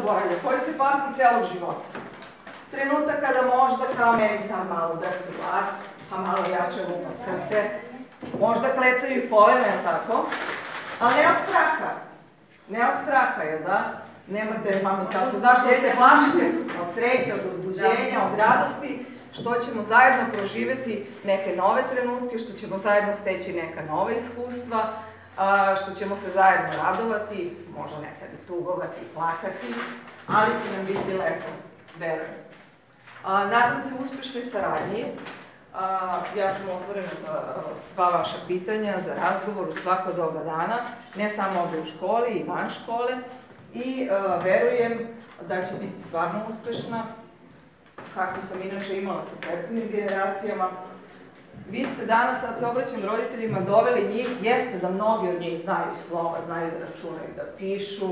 zaboravlja, koji se pamti celog života. Trenutak kada možda kao meni sad malo drhti glas, pa malo jače lupa srce, možda klecaju i kolena, je tako? Ali ne od straha. Ne od straha, jel da? Nemate, mami, kako, zašto se plašite? Od sreće, od uzbuđenja, od radosti, što ćemo zajedno proživeti neke nove trenutke, što ćemo zajedno steći neka nova iskustva, što ćemo se zajedno radovati, možda nekad i tugovati i plakati, ali će nam biti lepo, verujem. Nadam se uspešnoj saradnji. Ja sam otvorena za sva vaša pitanja, za razgovor u svako doba dana, ne samo ovde u školi i van škole, i verujem da će biti stvarno uspešna, kako sam inače imala sa prethodnim generacijama. Vi ste danas, sad se obraćam roditeljima, doveli njih, jeste da mnogi od njih znaju slova, znaju da računaju, da pišu,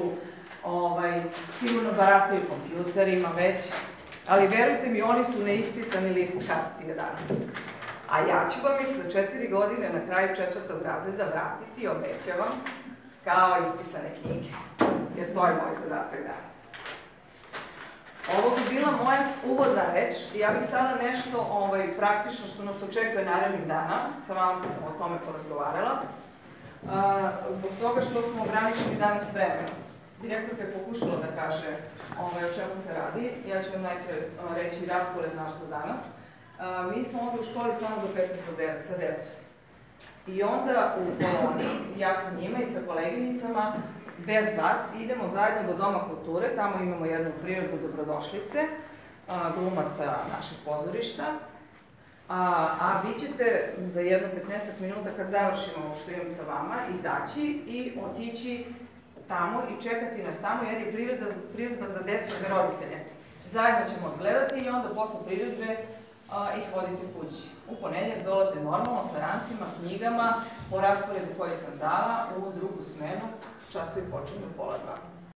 sigurno barataju kompjuterima već, ali verujte mi, oni su neispisani list hartije danas. A ja ću vam ih za 4 godine na kraju 4. razreda vratiti, obećavam, kao ispisane knjige, jer to je moj zadatak danas. Ovo bi bila moja uvodna reč i ja bih sada nešto praktično što nas očekuje narednih dana, sa vama o tome porazgovarala, zbog toga što smo ograničeni danas vremenom. Direktorka je pokušala da kaže o čemu se radi. Ja ću vam najpre reći raspored naš za danas. Mi smo ovde u školi samo do 15 sa decom. I onda u koloni, ja sa njima i sa koleginicama, bez vas, idemo zajedno do Doma kulture. Tamo imamo jednu prirodnu dobrodošlice, glumaca našeg pozorišta. A vi ćete za jedno 15 minuta, kad završimo ovo što imam sa vama, izaći i otići tamo i čekati nas tamo, jer je priredba za decu, za roditelje. Zajedno ćemo odgledati i onda posle priredbe ih voditi kući. U ponedeljak dolaze normalno sa rancima, knjigama, po rasporedu koji sam dala, u drugu smenu, časovi počinju u 13:30.